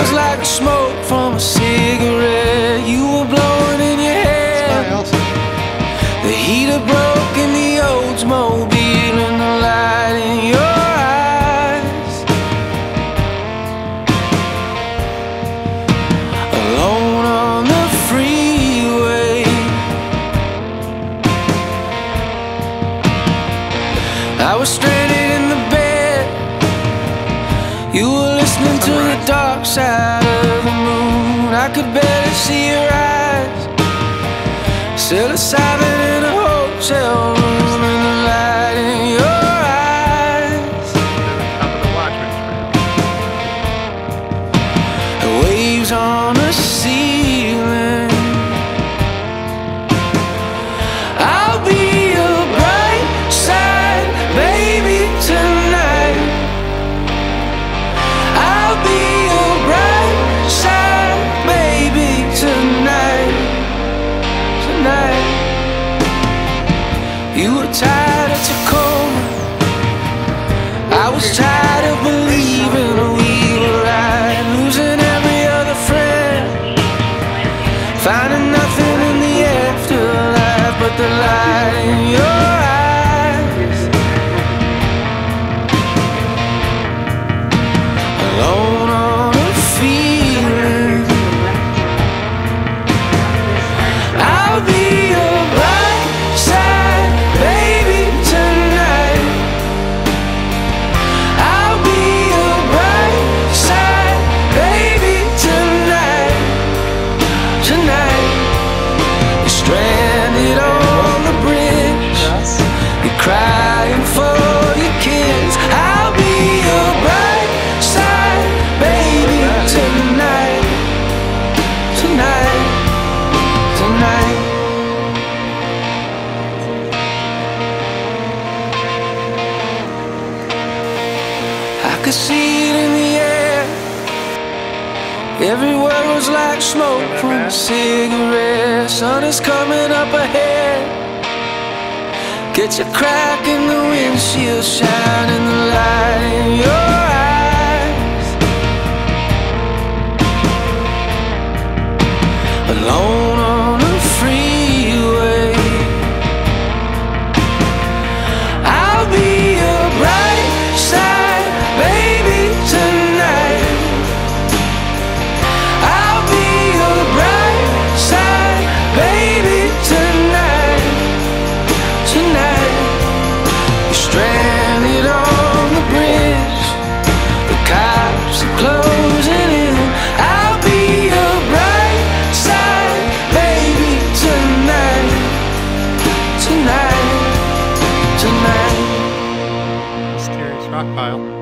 was like smoke from a cigarette. You were blowing in your hair. The heater broke in the Oldsmobile, and the light in your eyes. Alone on the freeway, I was stranded in the bed. You were listening to the dark side of the moon. I could barely see your eyes. Psilocybin in a hotel room, and the light in your eyes. The waves on the ceiling. I'll be your bright side, baby, tonight. I'll be your bright side, baby, tonight. Tonight. You were tired of Tacoma. I was tired of believing we were right, losing every other friend, finding nothing in the afterlife but the light in your eyes. Alone on a feeling. I'll be your bright side, baby, tonight. I'll be your bright side, baby, tonight. Tonight. You're stranded on the bridge. You're crying for your kids. I'll be your bright side, baby, tonight. Tonight. Tonight. I could see it in the air. Every word was like smoke from a cigarette. Sun is coming up ahead. Get your crack in the windshield, shining the light in your eyes. Alone on a freeway, I'll be your bright side, baby, tonight. I'll be your bright side, baby, tonight. Tonight. You're stranded on the bridge. The cops are closing in. I'll be your bright side, baby, tonight. Tonight. Tonight. Mysterious rock pile.